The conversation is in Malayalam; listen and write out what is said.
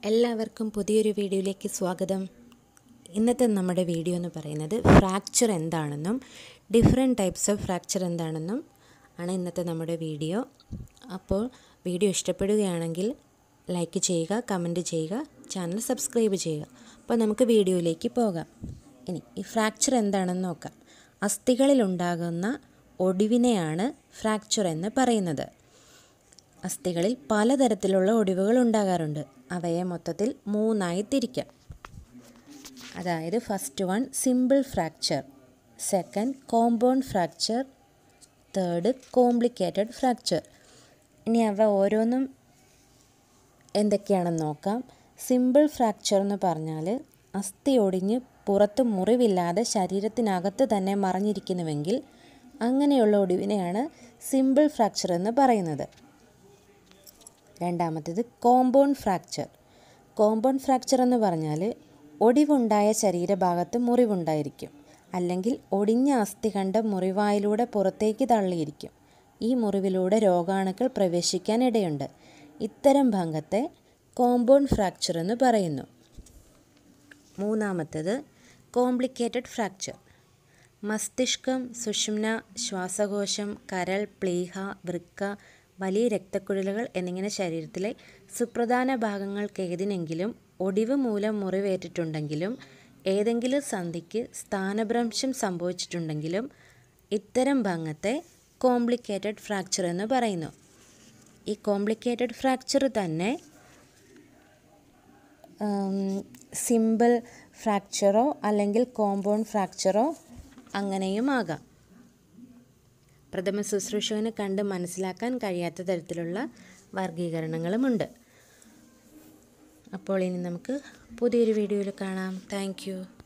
എല്ലാവർക്കും പുതിയൊരു വീഡിയോയിലേക്ക് സ്വാഗതം. ഇന്നത്തെ നമ്മുടെ വീഡിയോ എന്ന് പറയുന്നത് ഫ്രാക്ചർ എന്താണെന്നും ഡിഫറെൻറ്റ് ടൈപ്സ് ഓഫ് ഫ്രാക്ചർ എന്താണെന്നും ആണ് ഇന്നത്തെ നമ്മുടെ വീഡിയോ. അപ്പോൾ വീഡിയോ ഇഷ്ടപ്പെടുകയാണെങ്കിൽ ലൈക്ക് ചെയ്യുക, കമൻറ്റ് ചെയ്യുക, ചാനൽ സബ്സ്ക്രൈബ് ചെയ്യുക. അപ്പോൾ നമുക്ക് വീഡിയോയിലേക്ക് പോകാം. ഇനി ഈ ഫ്രാക്ചർ എന്താണെന്ന് നോക്കാം. അസ്ഥികളിലുണ്ടാകുന്ന ഒടിവിനെയാണ് ഫ്രാക്ചർ എന്ന് പറയുന്നത്. അസ്ഥികളിൽ പലതരത്തിലുള്ള ഒടിവുകൾ ഉണ്ടാകാറുണ്ട്. അവയെ മൊത്തത്തിൽ മൂന്നായി തിരിക്കാം. അതായത് first one simple fracture, second compound fracture, third complicated fracture. ഇനി അവ ഓരോന്നും എന്തൊക്കെയാണെന്ന് നോക്കാം. സിമ്പിൾ ഫ്രാക്ചർ എന്ന് പറഞ്ഞാൽ അസ്ഥി ഒടിഞ്ഞ് പുറത്ത് മുറിവില്ലാതെ ശരീരത്തിനകത്ത് തന്നെ മറഞ്ഞിരിക്കുന്നുവെങ്കിൽ അങ്ങനെയുള്ള ഒടിവിനെയാണ് സിമ്പിൾ ഫ്രാക്ചർ എന്ന് പറയുന്നത്. രണ്ടാമത്തേത് കോമ്പൗണ്ട് ഫ്രാക്ചർ. കോമ്പൗണ്ട് ഫ്രാക്ചർ എന്ന് പറഞ്ഞാൽ ഒടിവുണ്ടായ ശരീരഭാഗത്ത് മുറിവുണ്ടായിരിക്കും, അല്ലെങ്കിൽ ഒടിഞ്ഞ അസ്ഥിഖണ്ഡം മുറിവായിലൂടെ പുറത്തേക്ക് തള്ളിയിരിക്കും. ഈ മുറിവിലൂടെ രോഗാണുക്കൾ പ്രവേശിക്കാൻ ഇടയുണ്ട്. ഇത്തരം ഭാഗത്തെ കോമ്പൗണ്ട് ഫ്രാക്ചർ എന്ന് പറയുന്നു. മൂന്നാമത്തേത് കോംപ്ലിക്കേറ്റഡ് ഫ്രാക്ചർ. മസ്തിഷ്കം, സുഷുമ്ന, ശ്വാസകോശം, കരൾ, പ്ലീഹ, വൃക്ക, വലിയ രക്തക്കുഴലുകൾ എന്നിങ്ങനെ ശരീരത്തിലെ സുപ്രധാന ഭാഗങ്ങൾക്കേതിനെങ്കിലും ഒടിവ് മൂലം മുറിവേറ്റിട്ടുണ്ടെങ്കിലും ഏതെങ്കിലും സന്ധിക്ക് സ്ഥാനഭ്രംശം സംഭവിച്ചിട്ടുണ്ടെങ്കിലും ഇത്തരം ഭാഗത്തെ കോംപ്ലിക്കേറ്റഡ് ഫ്രാക്ചർ എന്ന് പറയുന്നു. ഈ കോംപ്ലിക്കേറ്റഡ് ഫ്രാക്ചർ തന്നെ സിമ്പിൾ ഫ്രാക്ചറോ അല്ലെങ്കിൽ കോമ്പൗണ്ട് ഫ്രാക്ചറോ അങ്ങനെയും ആകാം. പ്രഥമ ശുശ്രൂഷകന് കണ്ട് മനസ്സിലാക്കാൻ കഴിയാത്ത തരത്തിലുള്ള വർഗീകരണങ്ങളുമുണ്ട്. അപ്പോൾ ഇനി നമുക്ക് പുതിയൊരു വീഡിയോയിൽ കാണാം. Thank U.